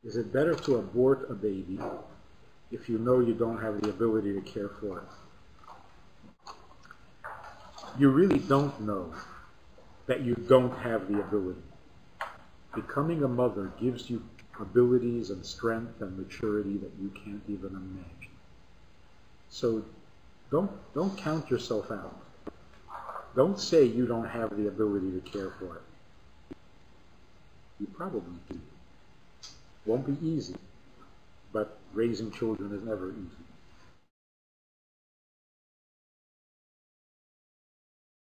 Is it better to abort a baby if you know you don't have the ability to care for it? You really don't know that you don't have the ability. Becoming a mother gives you abilities and strength and maturity that you can't even imagine. So don't count yourself out. Don't say you don't have the ability to care for it. You probably do. Won't be easy, but raising children is never easy.